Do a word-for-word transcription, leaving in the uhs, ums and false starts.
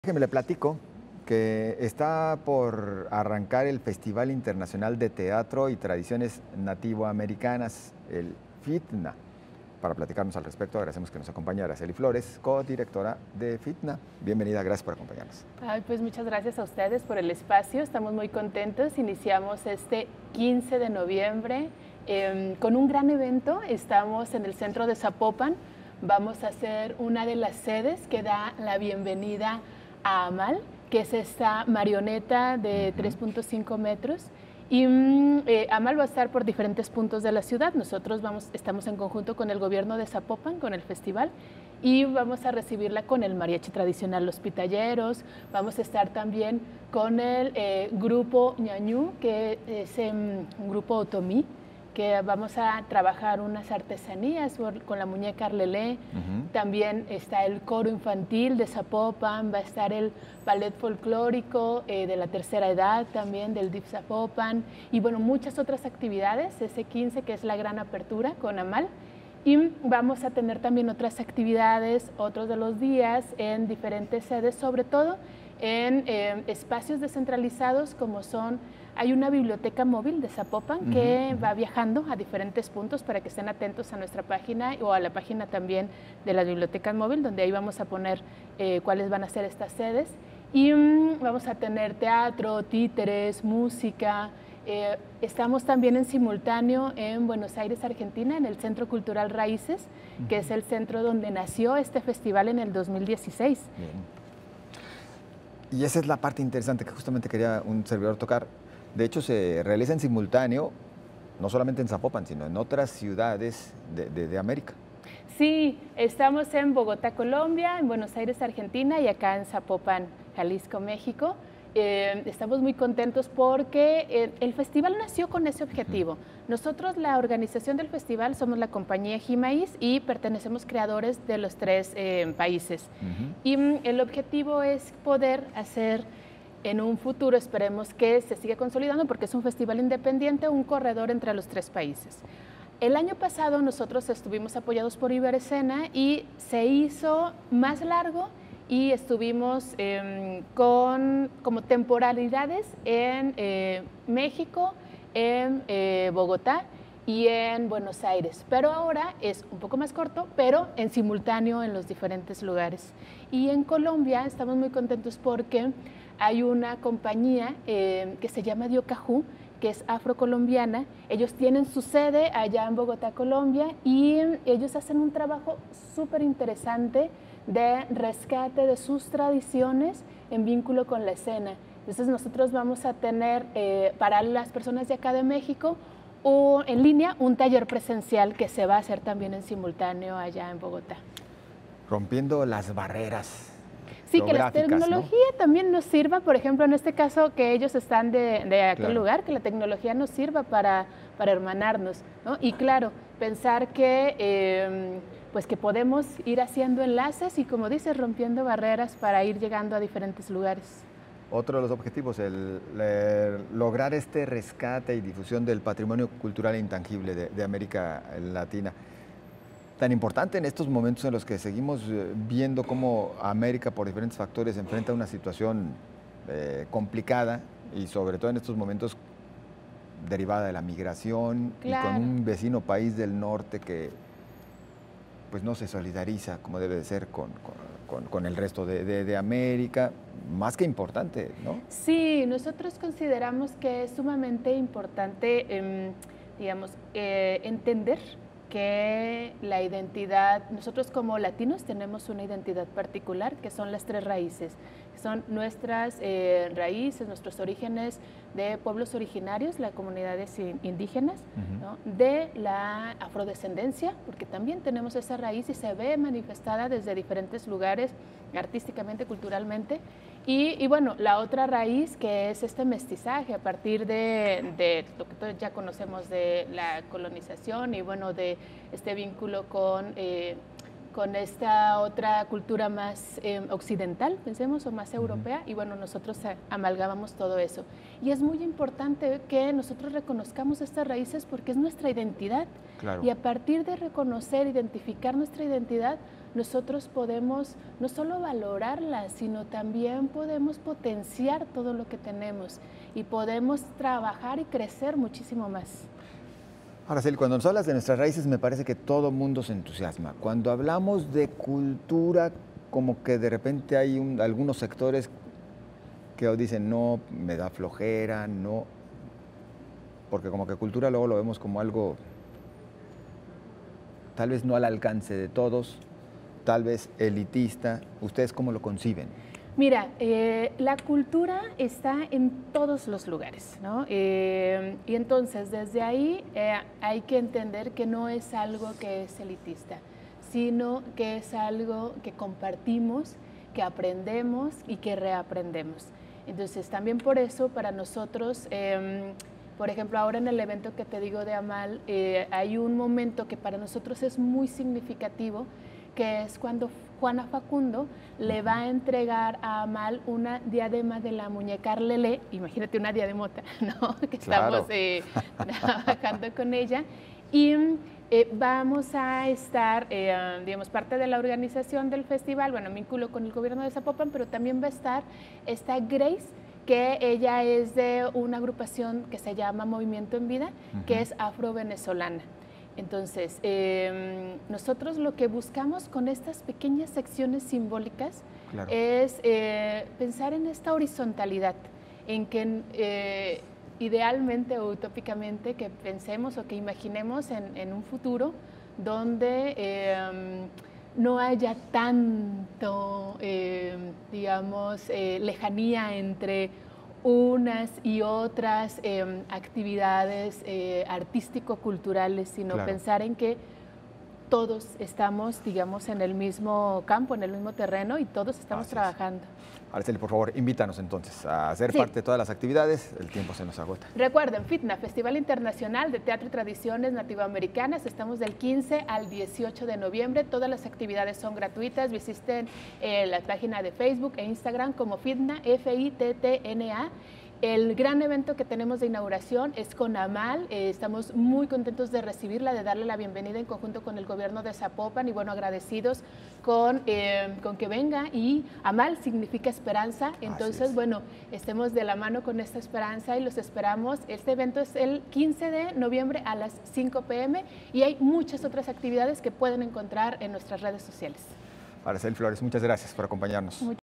Que me le platico que está por arrancar el Festival Internacional de Teatro y Tradiciones Nativoamericanas, el FITNA. Para platicarnos al respecto, agradecemos que nos acompañe Araceli Flores, codirectora de FITNA. Bienvenida, gracias por acompañarnos. Ay, pues muchas gracias a ustedes por el espacio, estamos muy contentos. Iniciamos este quince de noviembre eh, con un gran evento. Estamos en el centro de Zapopan. Vamos a hacer una de las sedes que da la bienvenida a Amal, que es esta marioneta de tres punto cinco metros. Y eh, Amal va a estar por diferentes puntos de la ciudad. Nosotros vamos, estamos en conjunto con el gobierno de Zapopan, con el festival, y vamos a recibirla con el mariachi tradicional Los Pitalleros. Vamos a estar también con el eh, grupo Ñañú, que es eh, un grupo otomí, que vamos a trabajar unas artesanías con la muñeca Arlelé. Uh-huh. También está el coro infantil de Zapopan, va a estar el ballet folclórico eh, de la tercera edad también, del D I F Zapopan, y bueno, muchas otras actividades, ese quince que es la gran apertura con Amal. Y vamos a tener también otras actividades, otros de los días, en diferentes sedes, sobre todo en eh, espacios descentralizados como son, hay una biblioteca móvil de Zapopan que uh-huh. va viajando a diferentes puntos para que estén atentos a nuestra página o a la página también de la biblioteca móvil, donde ahí vamos a poner eh, cuáles van a ser estas sedes. Y um, vamos a tener teatro, títeres, música. Eh, estamos también en simultáneo en Buenos Aires, Argentina, en el Centro Cultural Raíces, uh-huh. que es el centro donde nació este festival en el dos mil dieciséis. Bien. Y esa es la parte interesante que justamente quería un servidor tocar. De hecho, se realiza en simultáneo, no solamente en Zapopan, sino en otras ciudades de, de, de América. Sí, estamos en Bogotá, Colombia, en Buenos Aires, Argentina, y acá en Zapopan, Jalisco, México. Eh, estamos muy contentos porque eh, el festival nació con ese objetivo. Nosotros, la organización del festival, somos la compañía Jimaíz y pertenecemos creadores de los tres eh, países. Uh-huh. Y mm, el objetivo es poder hacer en un futuro, esperemos que se siga consolidando, porque es un festival independiente, un corredor entre los tres países. El año pasado nosotros estuvimos apoyados por Iberescena y se hizo más largo, y estuvimos eh, con como temporalidades en eh, México, en eh, Bogotá y en Buenos Aires, pero ahora es un poco más corto, pero en simultáneo en los diferentes lugares. Y en Colombia estamos muy contentos porque hay una compañía eh, que se llama Diocajú, que es afrocolombiana. Ellos tienen su sede allá en Bogotá, Colombia, y ellos hacen un trabajo súper interesante de rescate de sus tradiciones en vínculo con la escena. Entonces nosotros vamos a tener eh, para las personas de acá de México o en línea un taller presencial que se va a hacer también en simultáneo allá en Bogotá. Rompiendo las barreras. Sí, que la tecnología, ¿no?, también nos sirva, por ejemplo, en este caso que ellos están de, de aquel claro. lugar, que la tecnología nos sirva para, para hermanarnos, ¿no? Y claro, pensar que, eh, pues que podemos ir haciendo enlaces y, como dices, rompiendo barreras para ir llegando a diferentes lugares. Otro de los objetivos, el, el lograr este rescate y difusión del patrimonio cultural e intangible de, de América Latina. Tan importante en estos momentos en los que seguimos viendo cómo América, por diferentes factores, enfrenta una situación eh, complicada, y sobre todo en estos momentos derivada de la migración, claro. y con un vecino país del norte que pues no se solidariza como debe de ser con, con, con el resto de, de, de América, más que importante, ¿no? Sí, nosotros consideramos que es sumamente importante, eh, digamos, eh, entender que la identidad, nosotros como latinos tenemos una identidad particular, que son las tres raíces, que son nuestras eh, raíces, nuestros orígenes de pueblos originarios, las comunidades indígenas, uh-huh. ¿no?, de la afrodescendencia, porque también tenemos esa raíz y se ve manifestada desde diferentes lugares, artísticamente, culturalmente. Y, y bueno, la otra raíz, que es este mestizaje a partir de, de lo que todos ya conocemos de la colonización y bueno, de este vínculo con, eh, con esta otra cultura más eh, occidental, pensemos, o más europea, y bueno, nosotros amalgamamos todo eso. Y es muy importante que nosotros reconozcamos estas raíces porque es nuestra identidad. Claro. Y a partir de reconocer, identificar nuestra identidad, nosotros podemos no solo valorarla, sino también podemos potenciar todo lo que tenemos y podemos trabajar y crecer muchísimo más. Araceli, cuando nos hablas de nuestras raíces me parece que todo mundo se entusiasma. Cuando hablamos de cultura, como que de repente hay un, algunos sectores que dicen, no, me da flojera, no, porque como que cultura luego lo vemos como algo tal vez no al alcance de todos, tal vez elitista. ¿Ustedes cómo lo conciben? Mira, eh, la cultura está en todos los lugares, ¿no? Eh, y entonces desde ahí eh, hay que entender que no es algo que es elitista, sino que es algo que compartimos, que aprendemos y que reaprendemos. Entonces también por eso para nosotros, eh, por ejemplo, ahora en el evento que te digo de Amal, eh, hay un momento que para nosotros es muy significativo, que es cuando Juana Facundo le va a entregar a Amal una diadema de la muñeca Arlelé, imagínate una diademota, ¿no? Que Claro. estamos eh, trabajando con ella, y eh, vamos a estar, eh, digamos, parte de la organización del festival, bueno, me vinculo con el gobierno de Zapopan, pero también va a estar esta Grace, que ella es de una agrupación que se llama Movimiento en Vida, uh-huh. que es afro-venezolana. Entonces, eh, nosotros lo que buscamos con estas pequeñas secciones simbólicas claro. es eh, pensar en esta horizontalidad, en que eh, idealmente o utópicamente que pensemos o que imaginemos en, en un futuro donde eh, no haya tanto, eh, digamos, eh, lejanía entre unas y otras eh, actividades eh, artístico-culturales, sino claro. pensar en que todos estamos, digamos, en el mismo campo, en el mismo terreno y todos estamos Así trabajando. Es. Araceli, por favor, invítanos entonces a ser sí. parte de todas las actividades. El tiempo se nos agota. Recuerden, FITNA, Festival Internacional de Teatro y Tradiciones Nativoamericanas. Estamos del quince al dieciocho de noviembre. Todas las actividades son gratuitas. Visiten eh, la página de Facebook e Instagram como FITNA, F I T T N A. El gran evento que tenemos de inauguración es con Amal. Eh, estamos muy contentos de recibirla, de darle la bienvenida en conjunto con el gobierno de Zapopan y bueno, agradecidos con, eh, con que venga. Y Amal significa esperanza, entonces bueno, estemos de la mano con esta esperanza y los esperamos. Este evento es el quince de noviembre a las cinco p m y hay muchas otras actividades que pueden encontrar en nuestras redes sociales. Araceli Flores, muchas gracias por acompañarnos. Muchas